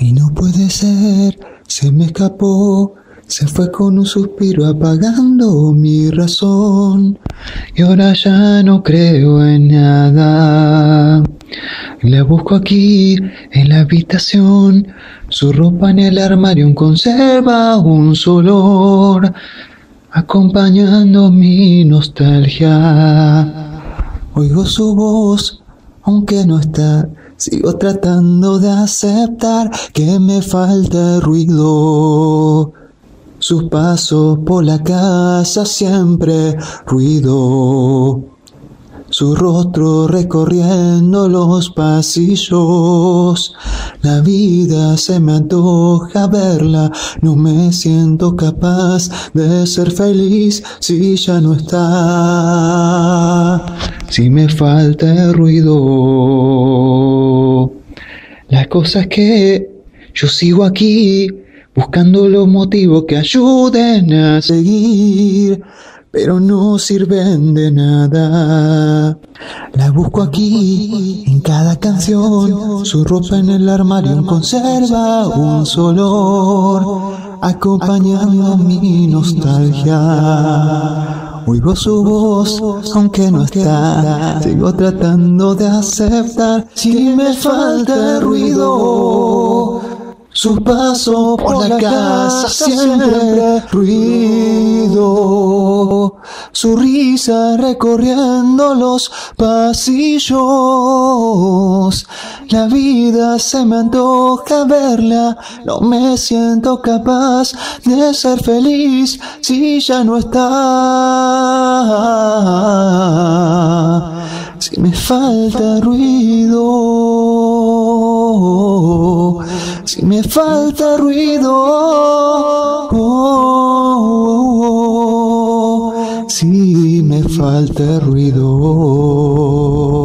Y no puede ser, se me escapó, se fue con un suspiro apagando mi razón. Y ahora ya no creo en nada. La busco aquí, en la habitación. Su ropa en el armario conserva un solo olor, acompañando mi nostalgia. Oigo su voz, aunque no está. Sigo tratando de aceptar que me falta ruido. Sus pasos por la casa siempre ruido. Su rostro recorriendo los pasillos. La vida se me antoja verla. No me siento capaz de ser feliz si ya no está. Si me falta ruido. La cosa es que yo sigo aquí buscando los motivos que ayuden a seguir, pero no sirven de nada. La busco aquí, en cada canción. Su ropa en el armario conserva un solo olor, acompañando mi nostalgia. Oigo su voz, aunque no está. Sigo tratando de aceptar si me falta ruido. Sus pasos por la casa siempre ruido. Su risa recorriendo los pasillos. La vida se me antoja verla. No me siento capaz de ser feliz si ya no está. Si me falta ruido. Si me falta ruido. Si me falta ruido.